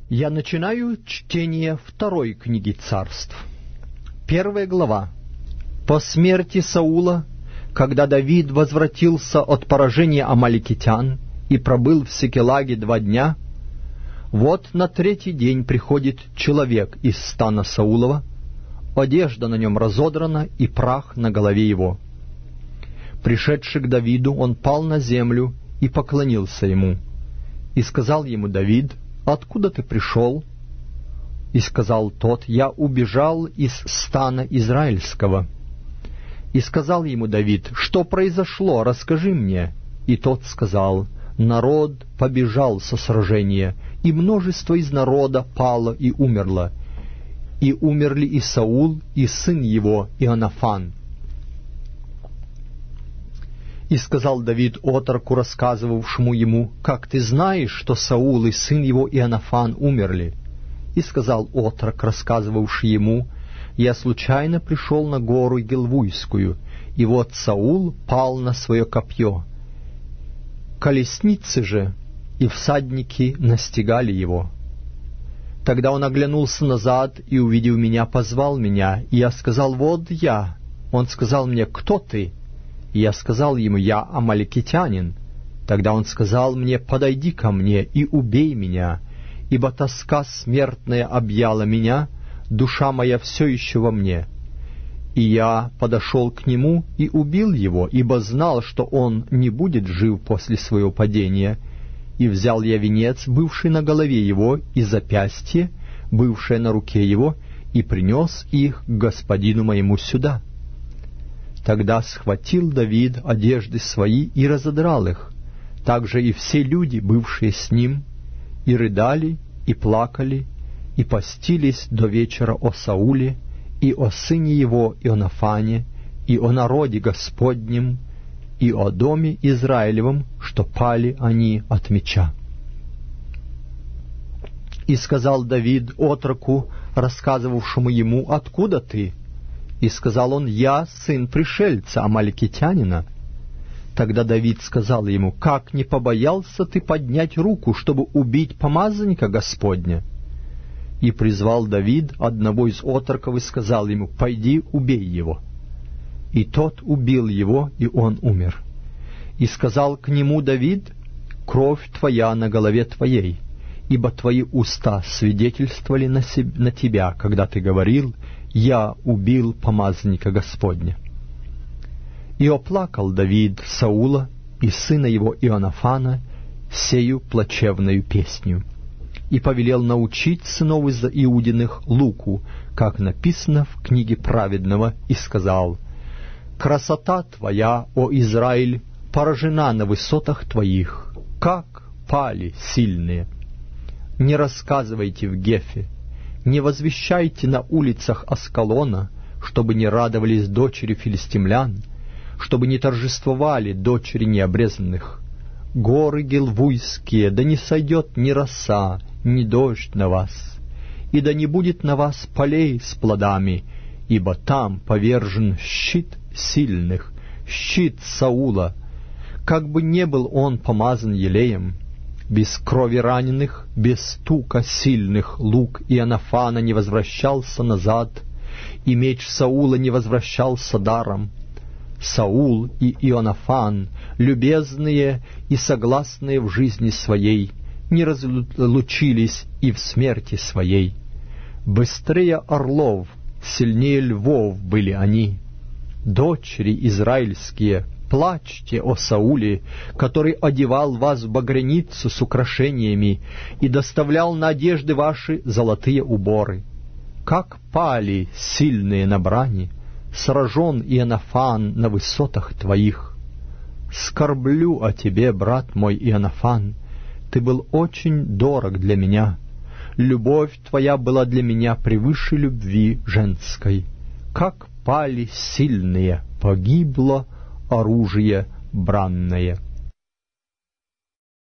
Я начинаю чтение второй книги Царств. 1 глава. По смерти Саула, когда Давид возвратился от поражения амаликитян и пробыл в Сикелаге 2 дня, вот на 3-й день приходит человек из стана Саулова, одежда на нем разодрана и прах на голове его. Пришедший к Давиду, он пал на землю и поклонился ему. И сказал ему Давид: «Откуда ты пришел?» И сказал тот: «Я убежал из стана израильского». И сказал ему Давид: «Что произошло? Расскажи мне». И тот сказал: «Народ побежал со сражения, и множество из народа пало и умерло. И умерли и Саул, и сын его Ионафан». И сказал Давид отроку, рассказывавшему ему: «Как ты знаешь, что Саул и сын его Ионафан умерли?» И сказал отрок, рассказывавший ему: «Я случайно пришел на гору Гилвуйскую, и вот Саул пал на свое копье. Колесницы же и всадники настигали его. Тогда он оглянулся назад и, увидев меня, позвал меня, и я сказал: вот я. Он сказал мне: кто ты? И я сказал ему: я амаликитянин. Тогда он сказал мне: подойди ко мне и убей меня, ибо тоска смертная объяла меня, душа моя все еще во мне. И я подошел к нему и убил его, ибо знал, что он не будет жив после своего падения. И взял я венец, бывший на голове его, и запястье, бывшее на руке его, и принес их к господину моему сюда». Тогда схватил Давид одежды свои и разодрал их, также и все люди, бывшие с ним, и рыдали, и плакали, и постились до вечера о Сауле, и о сыне его Ионафане, и о народе Господнем, и о доме Израилевом, что пали они от меча. И сказал Давид отроку, рассказывавшему ему: «Откуда ты?» И сказал он: «Я сын пришельца, амаликитянина». Тогда Давид сказал ему: «Как не побоялся ты поднять руку, чтобы убить помазанника Господня?» И призвал Давид одного из отроков и сказал ему: «Пойди, убей его». И тот убил его, и он умер. И сказал к нему Давид: «Кровь твоя на голове твоей, ибо твои уста свидетельствовали на тебя, когда ты говорил: я убил помазанника Господня». И оплакал Давид Саула и сына его Ионафана сею плачевною песню, и повелел научить сынов из Иудиных луку, как написано в книге праведного, и сказал: «Красота твоя, о Израиль, поражена на высотах твоих, как пали сильные. Не рассказывайте в Гефе, не возвещайте на улицах Аскалона, чтобы не радовались дочери филистимлян, чтобы не торжествовали дочери необрезанных. Горы гилвуйские, да не сойдет ни роса, ни дождь на вас, и да не будет на вас полей с плодами, ибо там повержен щит сильных, щит Саула, как бы не был он помазан елеем. Без крови раненых, без стука сильных лук Ионафана не возвращался назад, и меч Саула не возвращался даром. Саул и Ионафан, любезные и согласные в жизни своей, не разлучились и в смерти своей. Быстрее орлов, сильнее львов были они. Дочери израильские, плачьте о Сауле, который одевал вас в багряницу с украшениями и доставлял на одежды ваши золотые уборы. Как пали сильные на брани, сражен Ионафан на высотах твоих. Скорблю о тебе, брат мой Ионафан, ты был очень дорог для меня. Любовь твоя была для меня превыше любви женской. Как пали сильные, погибло оружие бранное».